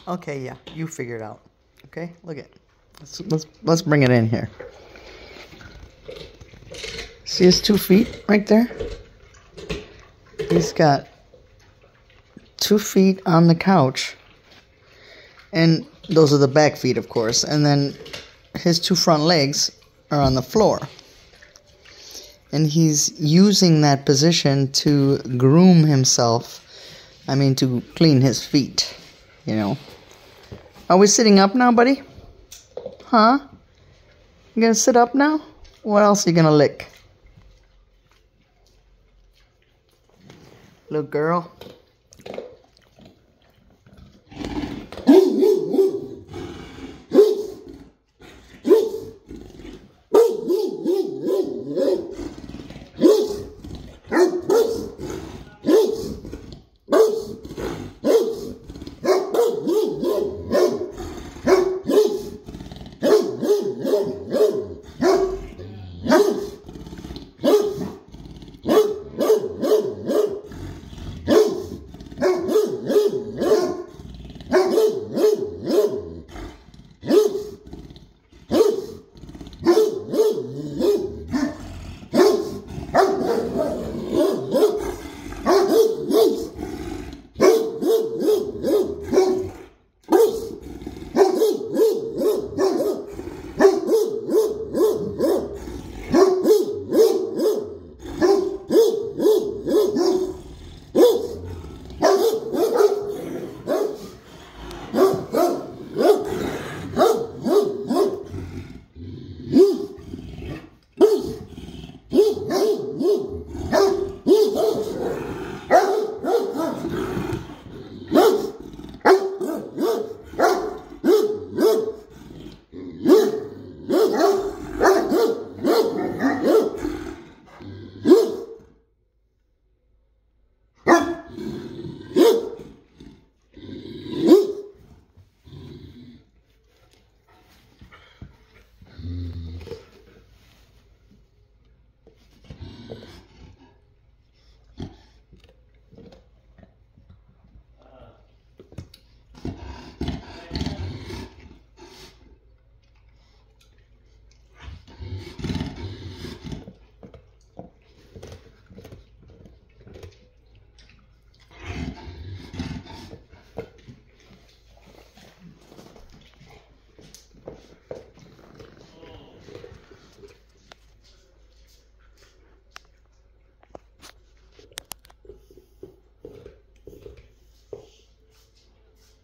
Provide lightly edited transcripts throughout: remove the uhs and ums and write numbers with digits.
Okay, yeah, you figure it out. Okay, look at. Let's bring it in here. See his 2 feet right there? He's got 2 feet on the couch, and those are the back feet, of course, and then his 2 front legs are on the floor. And he's using that position to groom himself. I mean, to clean his feet, you know. Are we sitting up now, buddy? Huh? You gonna sit up now? What else are you gonna lick? Little girl.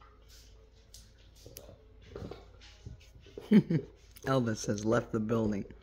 Elvis has left the building.